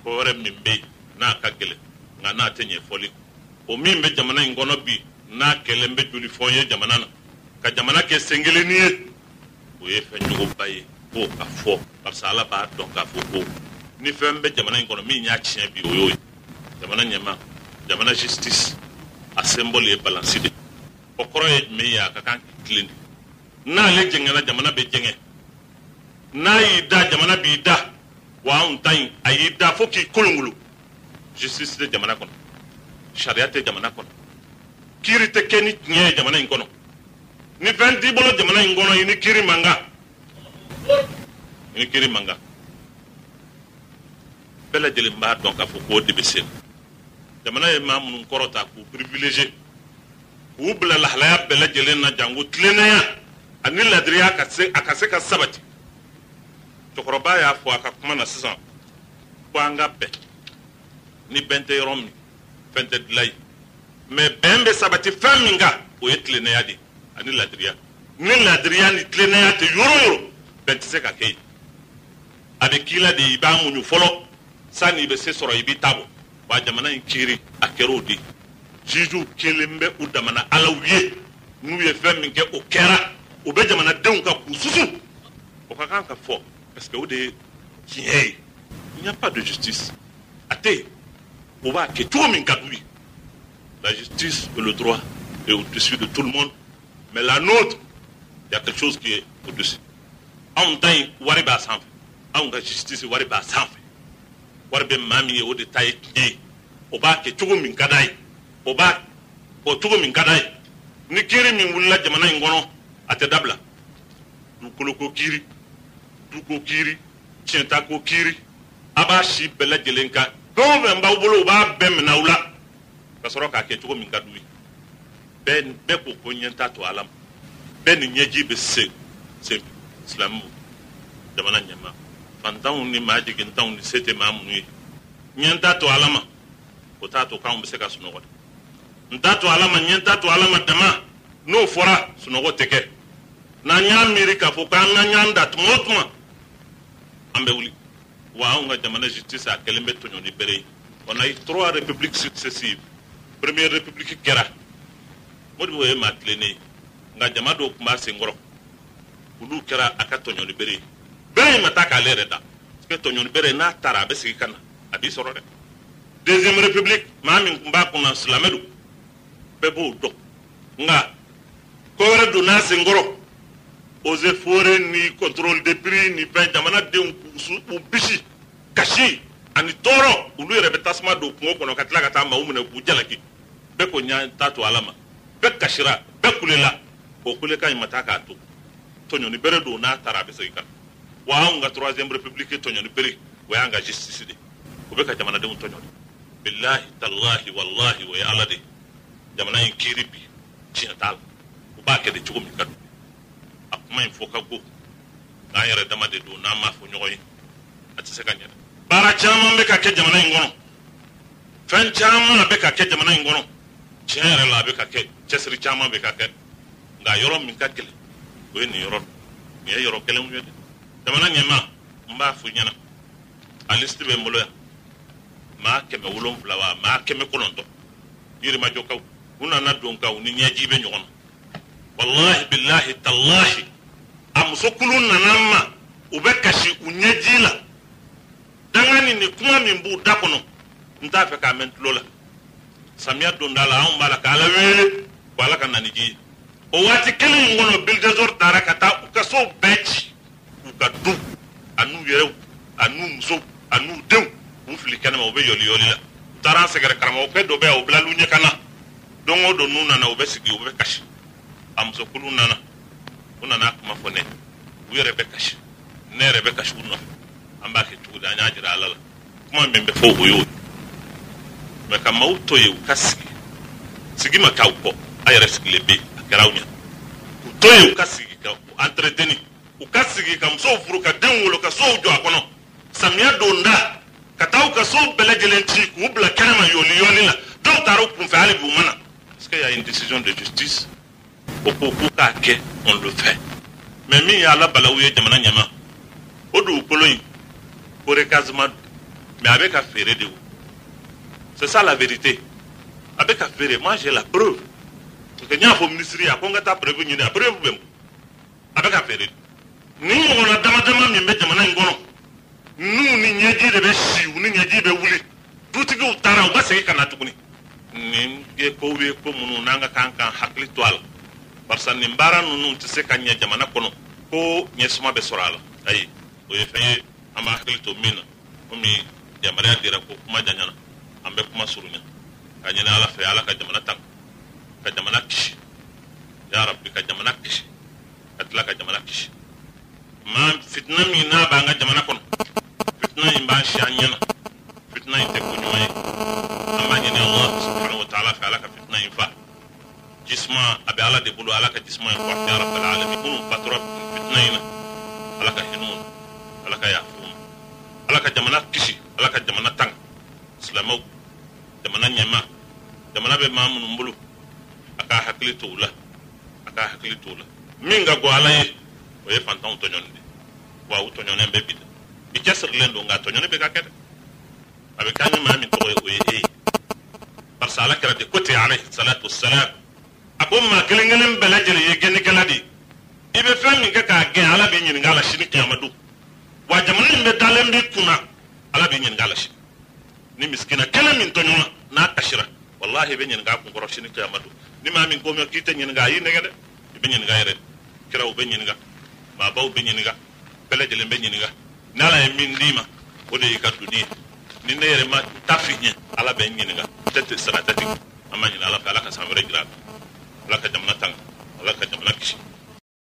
ko wore min be na ka gele nga na tenye foli o min be jamana ngono bi na kele mbe juli fonye jamana na ka jamana ke sengele ni o ye fe njugo baye ko afo parce ala ba donc afo ko ni fe mbe jamana ngono mi nya chien bi oyo jamana nyama jamana justice a symbole e balance de o koro e me ya ka kan clean na le jengela jamana be jenge na yida jamana bi da wa on tan ayida foki kolongulu justice de jamana kono sharia te jamana kono kiri te keni nye jamana inkono ni fendi bolo jamana inkono ini kiri manga bela jeli mba donc afo ko de besen jamana e mamun korota ku privilégié ku bla lahlaya bela jeli na jangu tlenaya anil ladriya akase ka sabati to koroba ya fo aka kuma na sisan kwanga be ni bente romi bente dilay mais bembe sabati faminga o yetlene yadi ani ladriya ni tlene yati yoro bente se ka kay ade kila de ibamu ñu folo sani be se soro ibi tabo ba jamana kiri akero di jiju kelembe udamana alawiye nu ye faminga o kera o be jamana deun ka kususu o ka kan ka fo parce que il n'y a pas de justice. Athée, on va que tout le monde gadoui. La justice et le droit est au-dessus de tout le monde, mais la nôtre, il y a quelque chose qui est au-dessus. On a une wariba sans fait. On a justice et wariba sans fait. Wariba mami au détail qui on va que tout le monde gadoui. On va que tout le monde gadoui. Ni kiri mi wula jamana ingono ate dabla. Du koloko kiri. Duko kiri tienta ko kiri abashi bela jelenka don ben ba bolo ba bem na wula ka soro ka ke to min kadui ben be ko nyenta to alam ben nyeji be se islam jamana nyama fantaw ni maji gintaw ni sete mamnu nyenta to alama ko ta to kan be se ka suno ko ntato alama nyenta to alama dama no fora suno ko teke na nyamiri ka fo kan na nyanda tumotuma ambe wuli wa on ga jamana justice a kelembe to nyoni bere on a eu 3 républiques successives première république kera modi wo e matlene nga jamado kuma sengoro ulu kera aka to nyoni bere mataka lere da que to nyoni bere na tara be sigi kana abi soro de deuxième république mami mba kuna slamedu bebo do nga ko wara do na sengoro aux efforts ni contrôle des prix ni ben jamana de un bishi kashi ani toro ulu rebe tasma do ko kono katla kata ma umune ku jalaki be ko nya tatu alama be kashira be kulela ko kule kan mataka to nyoni bere do na tarabe sika wa nga troisième république to nyoni bere wa nga justice de ko be ka jamana de un to nyoni billahi tallahi wallahi wa ya alade jamana en kiribi ci tal ko ba ke de ci ko mi kadu akuma info ka go na yare dama de do na ma fo nyoy ati se kanya bara chama be ka ke jamana ngono fen chama be ka ke jamana ngono chere la be ka ke chesri chama be ka ke nga yoro min ka kele o ni yoro kele mu yede jamana nyema mba fu nyana alisti be mbolo ya ma ke me wulom flawa ma ke me kolonto yiri ma jokaw una na don kaw ni nyaji be nyono wallahi billahi tallahi amsukulun nanama ubekashi unyejila dangani ni kuma mimbu dakono ntafe ka mentlola samia dondala on bala kala wele wala kan naniji o wati kele ngono bil desor tarakata ukaso bechi ukadu anu yerew anu muso anu dew mufli kana mo be yoli la taran segere karama o kedo be o blalu nyekana dongo do nuna na obesigi ubekashi amsokulu nana unana kuma fone wire bekash nere bekash unno ambake tuda nyajira alala kuma membe fo hoyo me kama utoye ukasigi sigima ka uko ayere siglebe akarawnya utoye ukasigi ka entreteni ukasigi ka mso furuka denwolo ka so jo akono samia donda katau ka so belegelenti ku bla kanama yoli la donc taro kun fa ali bu mana est-ce qu'il y a une décision de justice au Kake, on le fait. Mais mi ya la balaouye jamana nyama. Odu koloyi. Ore kazma mais avec à faire de vous. C'est ça la vérité. Avec à faire, moi j'ai la preuve. Parce que n'y a pas de ministère, il y a pas preuve, il y a preuve. Avec à faire. Nous, on a demandé à mes gens, nous, ni nyaji de beshi, ni nyaji de wuli. Tout ce que vous tarez, vous savez qu'on a tout connu. Ni ko munu nanga kankan hakli toal. Parce que nimbara nunu tise kanya jamana kono ko nyesuma be sorala. Ayi, o ye feye ama hakli to mina. Omi jamara dira ko kuma janyana. Ambe kuma surunya. Kanyana ala fe ala ka jamana tang. Ka jamana kishi. Ya Rabbi ka jamana kishi. Atla ka jamana kishi. Ma fitna mina ba nga jamana kono. Fitna imba shanyana. Fitna ite kunyume. Amma ni Allah subhanahu wa ta'ala fa alaka fitna infa. Jisma abi ala de bulu alaka jisma infa ya rabbal alamin. Kunu patra fitna ina. Alaka hinun. Alaka yafun. Alaka jamana kishi. Alaka jamana tang. Islamau. Jamana nyema. Jamana be mamun mbulu. Aka hakili tula. Aka hakili tula. Minga go alaye. Oye fantan utonyondi. Wa utonyone mbebida. Ikesir lendo nga tonyone be kakete. Abe kanya mami to oye parce que ala kera de côté alayhi salatu wassalam ako ma kelengelen belajele ye gene galadi ibe fami ka gen ala be nyin ngala shini kiyamadu wa jamana be dalem bi kuna ala be nyin ngala shi ni miskina kala min tonyona na kashira wallahi be nyin ga ko goro shini kiyamadu ni mami ko me kite nyin ga yi negade be nyin ga yere kira be nyin ga ma baw be nyin ga belajele be nyin ga nala e min dima o de ka duniya ni ne yɛrɛ ma ta fi ɲɛ ala bɛ n ɲininka peut-être sara tɛ tigɛ an ma ɲini ala fɛ ala ka san wɛrɛ jira ala ka jamana tanga ala ka jamana kisi